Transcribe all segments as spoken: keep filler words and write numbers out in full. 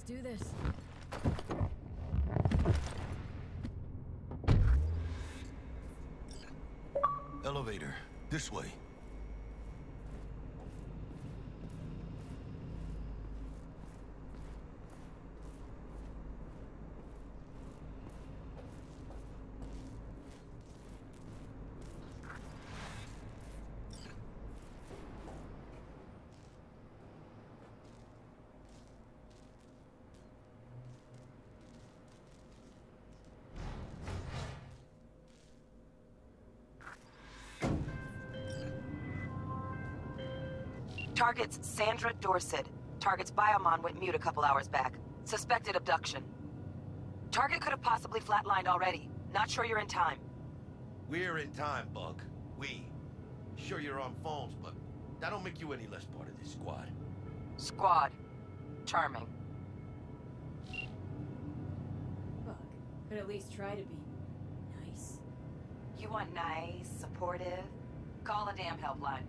do this. Elevator. This way. Target's Sandra Dorsett. Target's biomon went mute a couple hours back. Suspected abduction. Target could have possibly flatlined already. Not sure you're in time. We're in time, Bug. We. Sure you're on phones, but that don't make you any less part of this squad. Squad. Charming. Bug could at least try to be nice. You want nice, supportive? Call a damn helpline.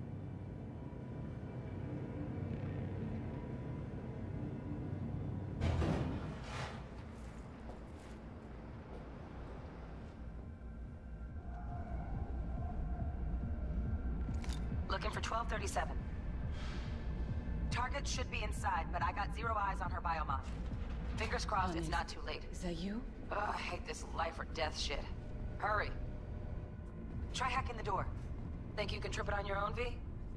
Looking for twelve thirty-seven. Target should be inside, but I got zero eyes on her biomon. Fingers crossed it's not too late. Is that you? Ugh, I hate this life or death shit. Hurry. Try hacking the door. Think you can trip it on your own, V?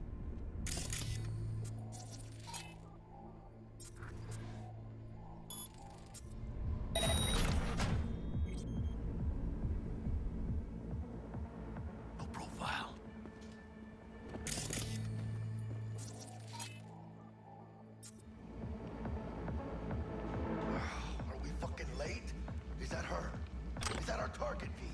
No profile. Are we fucking late? Is that her? Is that our target, V?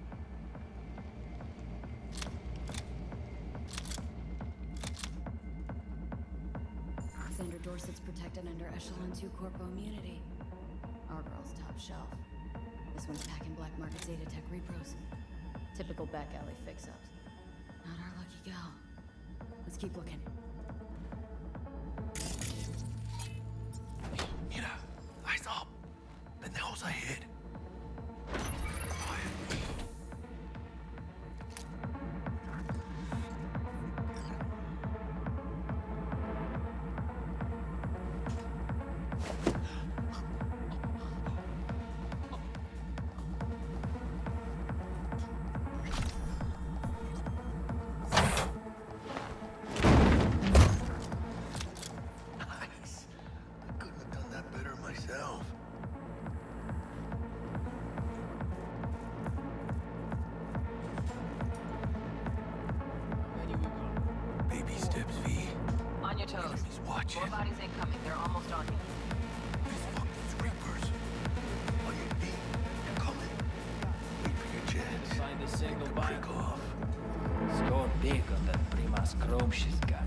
Sandra Dorsett's protected under Echelon two Corpo immunity. Our girl's top shelf. This one's packing black market Zeta Tech repros. Typical back alley fix-ups. Not our lucky gal. Let's keep looking. Mira, eyes up. Pendejos ahead. Nice. I couldn't have done that better myself. Baby steps, V. On your toes. Enemies watching. More bodies incoming. They're almost on you. Fuck these Reapers. Oh, you V, they're coming. Wait for your chance. Find a single Take the bite. prick off. Score big on that prima scrope she's got.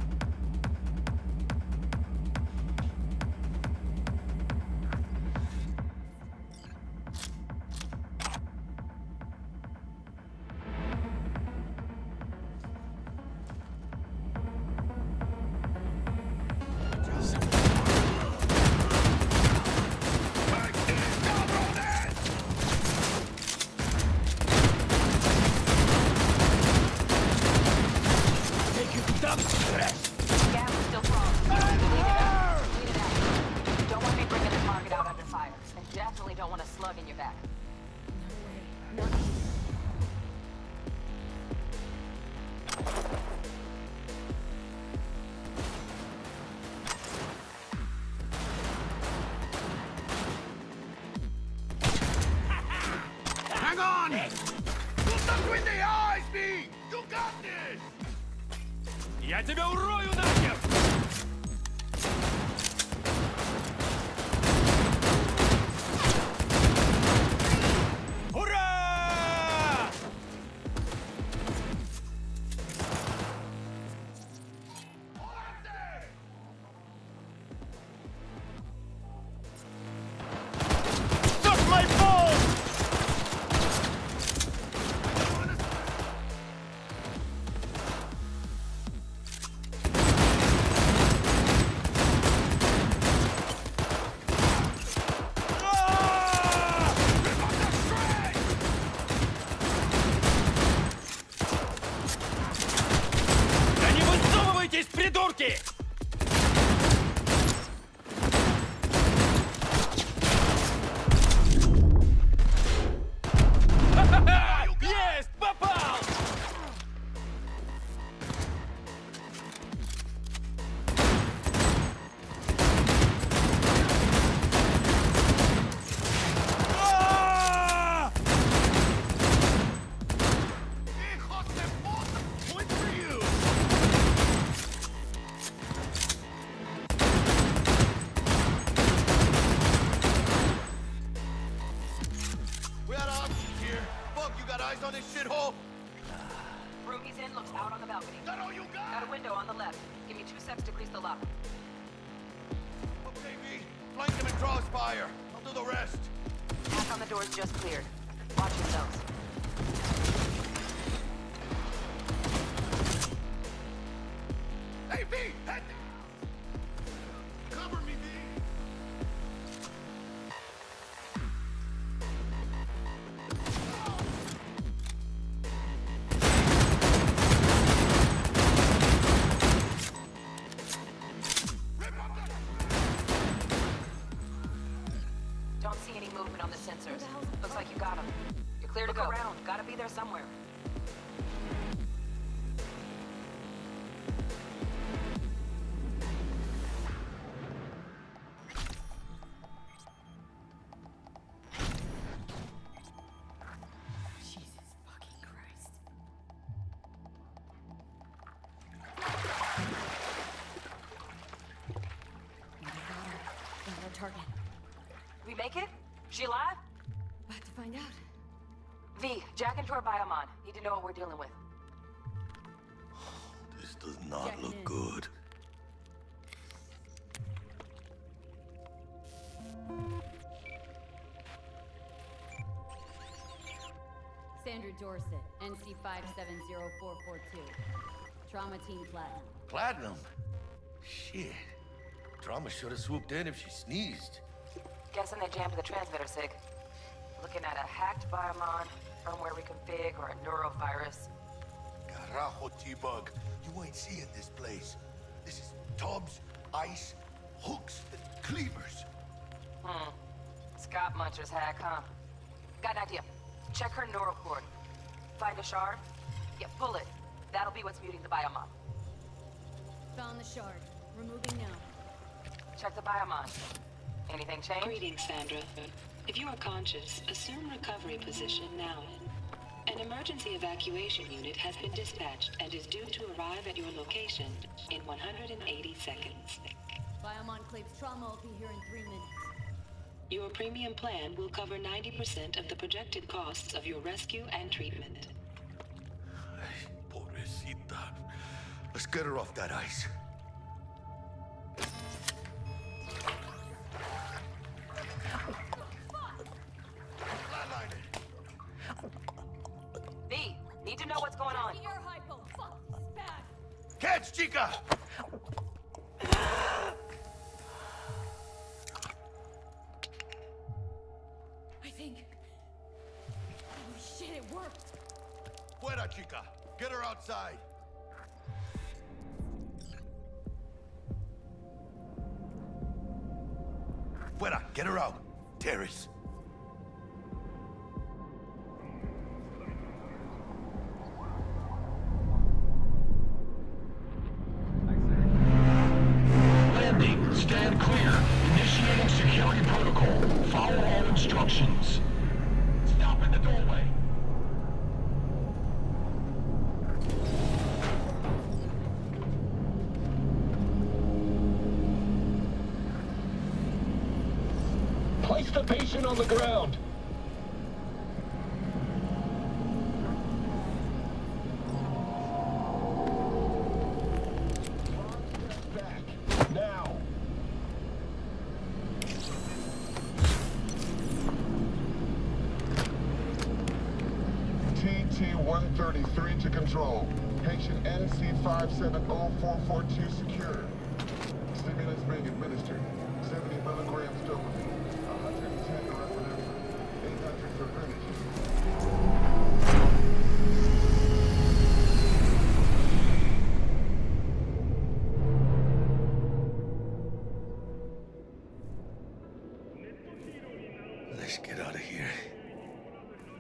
Gas is still strong. Bleed it out. Bleed it out. Don't want to be bringing the target out under fire. And definitely don't want a slug in your back. No way. Not Hang on! Look between the eyes, V! You got this! Я тебя урою нахер! Ура! Suck my balls! monkey! Yes, papal! Ah! Hijos de puta! Point for you! We got options here. Fuck, you got eyes on this shithole? Room he's in looks out on the balcony. Is that all you got? Got a window on the left. Give me two seconds to grease the lock. Okay, V. Flank him and crossfire. I'll do the rest. Back on the door's just cleared. Watch yourselves. Hey, V! Head down! Cover me, V! Don't see any movement on the sensors. Looks like you got him. You're clear to go. Look around. Gotta be there somewhere. Jesus fucking Christ. We got her. Got our target. We make it? She alive? We'll have to find out. V, jack into her biomon. Need to know what we're dealing with. This does not Checking look in. good. Sandra Dorset, N C five seven zero four four two. Trauma Team Platinum. Platinum? Shit. Trauma should have swooped in if she sneezed. Guessing they jammed the transmitter, Sig. Looking at a hacked biomon, firmware reconfig, or a neurovirus. Carajo, T-Bug. You ain't seeing this place. This is tubs, ice, hooks, and cleavers. Hmm. Scott Muncher's hack, huh? Got an idea. Check her neural cord. Find a shard? Yeah, pull it. That'll be what's muting the biomon. Found the shard. Removing now. Check the biomon. Anything change? Greetings, Sandra. If you are conscious, assume recovery position now. An emergency evacuation unit has been dispatched and is due to arrive at your location in one hundred eighty seconds. Biomon claims trauma will be here in three minutes. Your premium plan will cover ninety percent of the projected costs of your rescue and treatment. Ay, pobrecita. Let's get her off that ice. V, need to know what's going on. Your hypo. Fuck, this is bad. Catch, chica! I think. Holy shit, it worked. Fuera, chica. Get her outside. Fuera, get her out. Terrace. Landing. Stand clear. Initiating security protocol. Follow all instructions. Stop in the doorway. Place the patient on the ground. Back. Now. T T one thirty-three to control. Patient N C five seven zero four four two secure. Stimulants being administered. seventy milligrams dopamine. one hundred ten norepinephrine. eight hundred for Greenwich.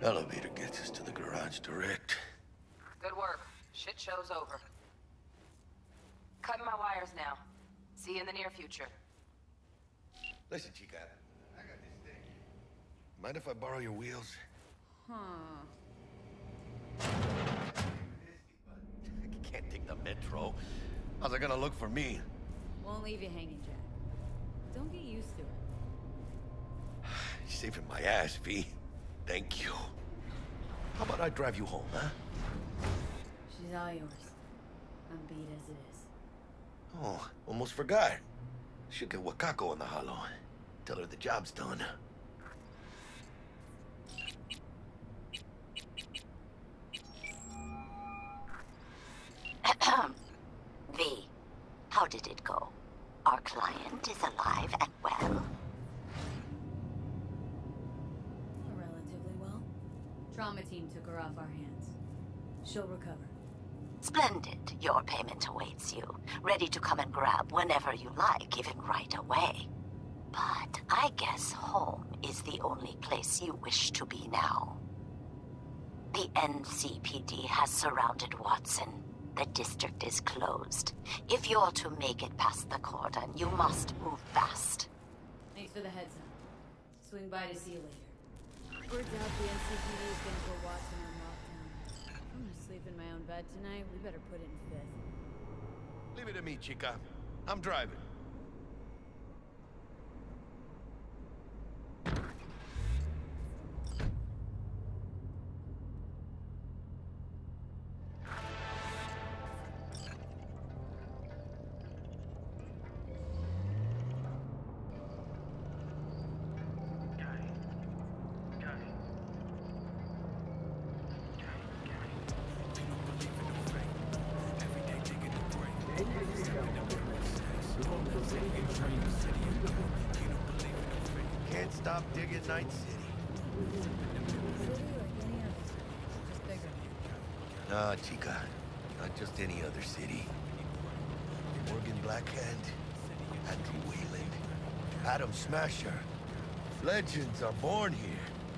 Elevator gets us to the garage direct. Good work. Shit show's over. Cutting my wires now. See you in the near future. Listen, Chica. I got this thing. Mind if I borrow your wheels? Huh. I can't take the metro. How's it gonna look for me? Won't leave you hanging, Jack. Don't get used to it. You're saving my ass, V. Thank you. How about I drive you home, huh? She's all yours. I'm beat as it is. Oh, almost forgot. Should get Wakako in the hollow. Tell her the job's done. V, how did it go? Our client is alive and well. Relatively well. Trauma team took her off our hands. She'll recover. Splendid. Your payment awaits you. Ready to come and grab whenever you like, even right away. But I guess home is the only place you wish to be now. The N C P D has surrounded Watson. The district is closed. If you're to make it past the cordon, you must move fast. Thanks for the heads up. Swing by to see you later. Word out the N C P D is gonna go Watson on lockdown. I'm gonna sleep in my own bed tonight. We better put it in fifth. Leave it to me, Chica. I'm driving. Can't stop digging Night City. City like any other. Just bigger. Nah, Chica. Not just any other city. Morgan Blackhand, Andrew Wayland, Adam Smasher. Legends are born here.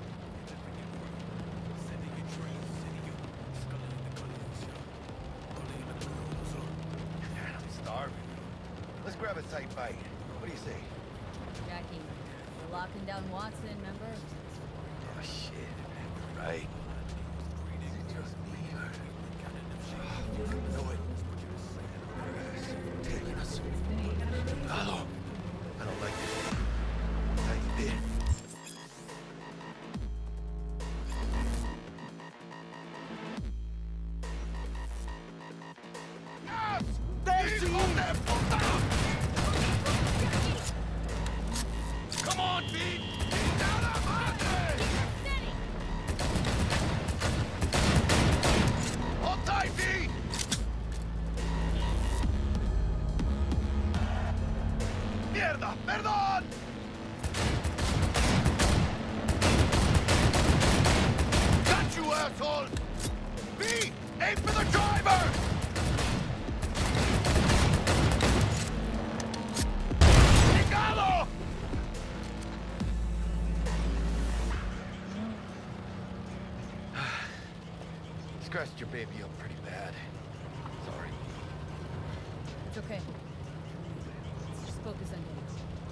Man, I'm starving. Let's grab a tight bite. What do you say? Jackie, we're locking down Watson, remember? Oh, shit. Right. Is it just me, or... You know what? Yes, taking us. Hello. I don't like this. How you been? Yes! There she is! Come on, Pete! Hold tight, V! Mierda! Perdón! Got you, asshole! V! Aim for the driver! Picado! Scratched your baby up pretty bad. Sorry. It's okay. Let's just focus on getting.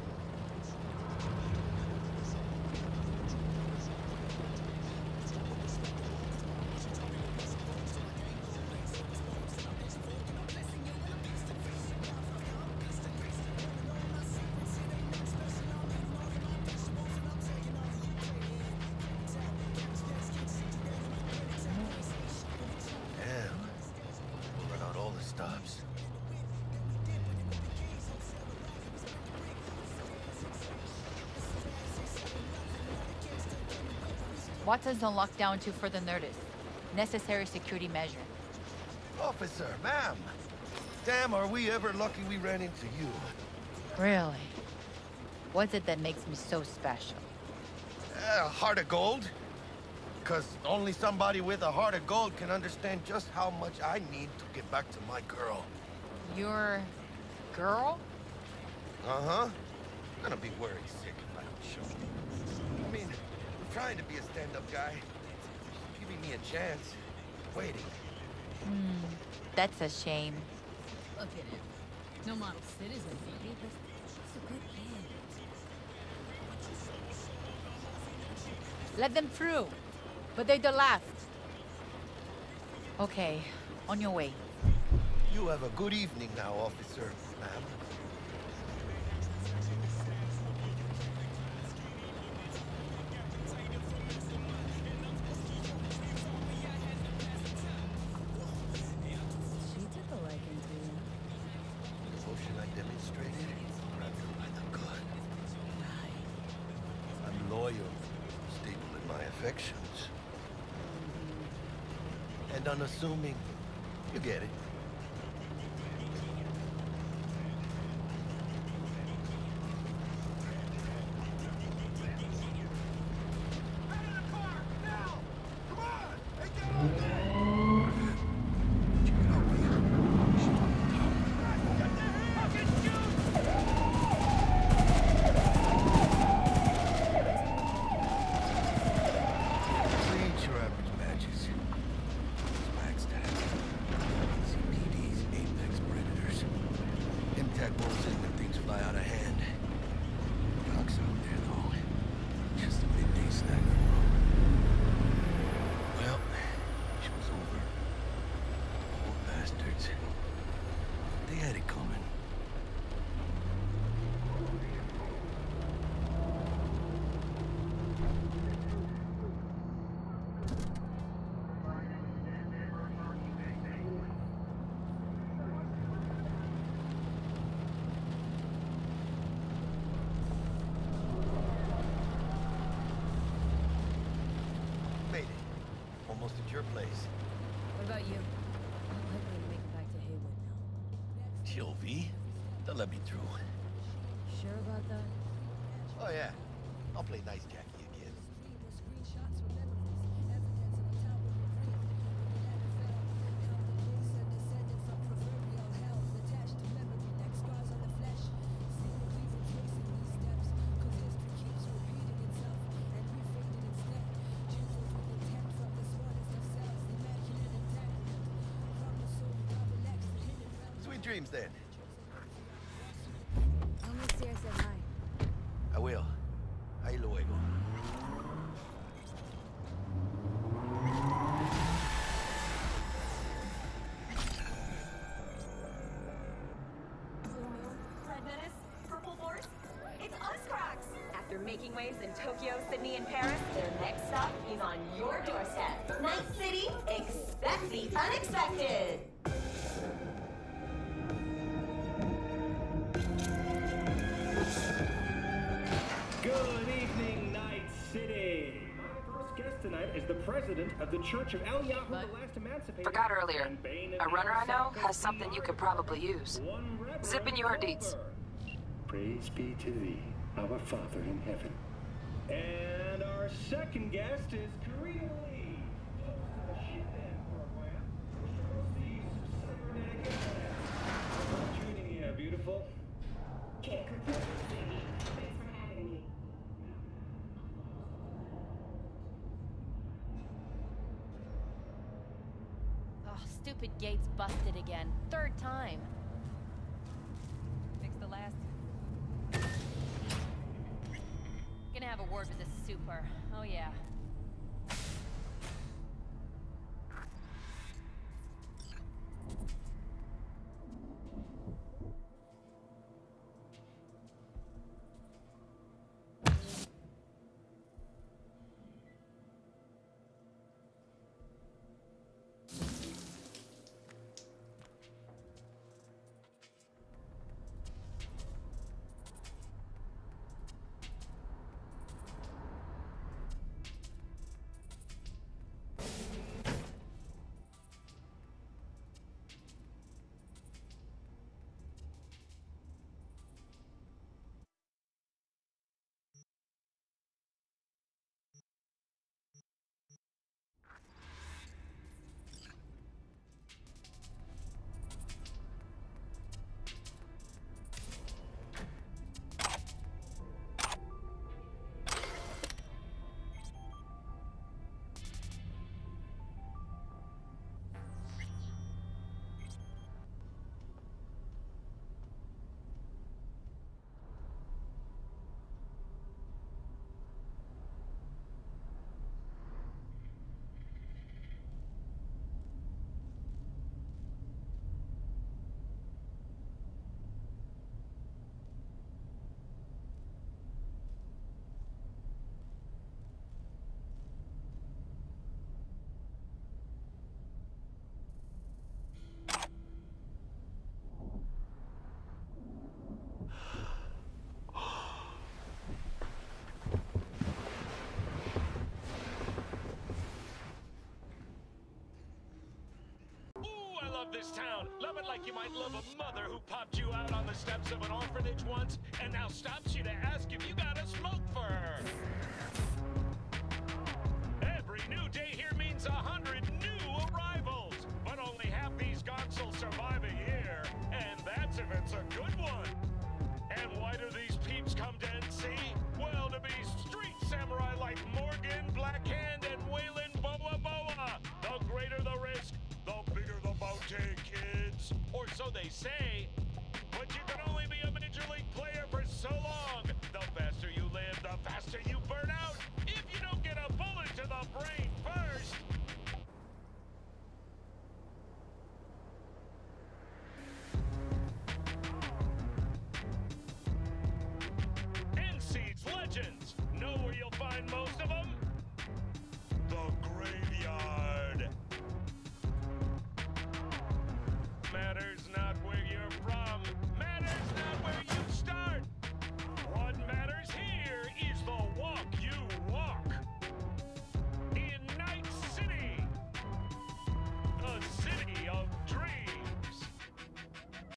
Watson's on lockdown to further notice. Necessary security measure. Officer, ma'am. Damn, are we ever lucky we ran into you. Really? What's it that makes me so special? A heart of gold. Because only somebody with a heart of gold can understand just how much I need to get back to my girl. Your girl? Uh-huh. I'm gonna be worried sick if I don't show you. I mean, I'm trying to be a stand-up guy. giving me a chance. Waiting. Hmm, that's a shame. Look at him. No model citizen, maybe, but he's a good kid. Let them through. But they're the last. Okay, on your way. You have a good evening now, officer, ma'am. She took a liking to you. The emotion I demonstrated grabbed her by the gut. Right. I'm loyal, stable in my affections. And unassuming. You get it. Almost at your place. What about you? Not likely to make it back to Haywood now. Chill, V. They'll let me through. Sure about that? Oh, yeah. I'll play nice Jackie again. Sweet dreams, then. I'll make Sierra say hi. I will. Ahí luego. Red Menace, Purple Force, it's us, Cracks! After making waves in Tokyo, Sydney, and Paris, their next stop is on your doorstep. Night City, expect the unexpected! Good evening, Night City. My first guest tonight is the president of the Church of Eliyahu, the last emancipator. Forgot earlier. A runner I know has something you could probably use. Zip in your deets. Praise be to thee, our Father in heaven. And our second guest is Karina Lee, host of the Ship In program. Proceeds cybernetic internet. Tuning here, beautiful. Thanks for having me. Oh, stupid gate's busted again. Third time. Fix the last. Gonna have a word with the super. Oh, yeah. it like you might love a mother who popped you out on the steps of an orphanage once and now stops you to ask if you got a smoke for her. Every new day here means a hundred new arrivals, but only half these gonks will survive a year, and that's if it's a good one. And why do these peeps come to N C? Well, to be street samurai like Morgan, Blackhand, and Waylon Boa Boa. The greater the risk, the bigger the bounty, kids. Or so they say. But you can only be a Major League player for so long. The faster you live, the faster you burn out. If you don't get a bullet to the brain first. N C's legends. Know where you'll find most